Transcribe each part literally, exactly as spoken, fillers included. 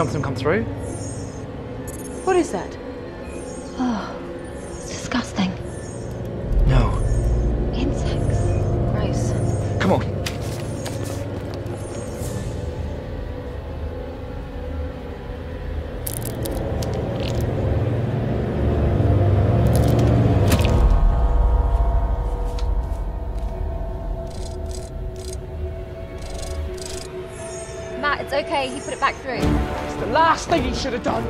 something come through? What is that? Oh, it's disgusting. No. Insects. Gross. Come on. Matt, it's okay. He put it back through. It's the last thing he should have done.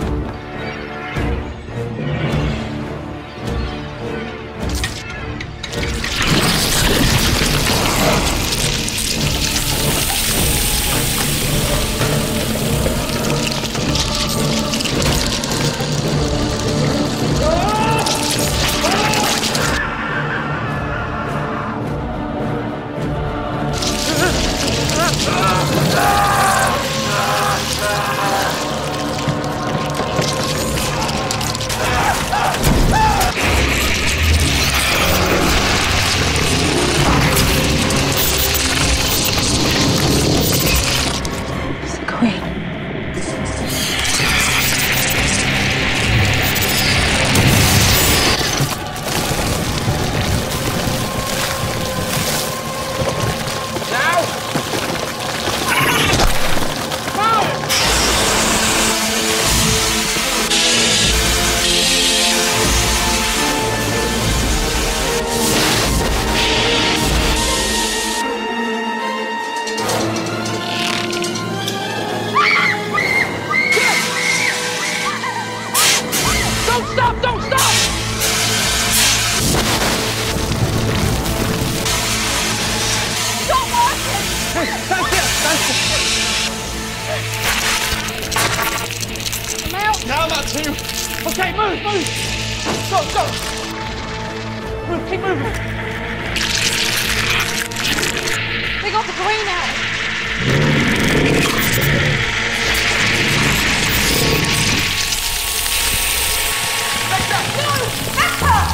Now I'm at two. Okay, move, move. Go, go. Move, keep moving. They got the green out. Becca! No! Becca!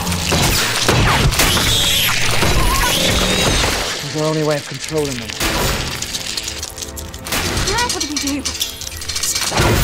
This is our only way of controlling them. Now what do we do?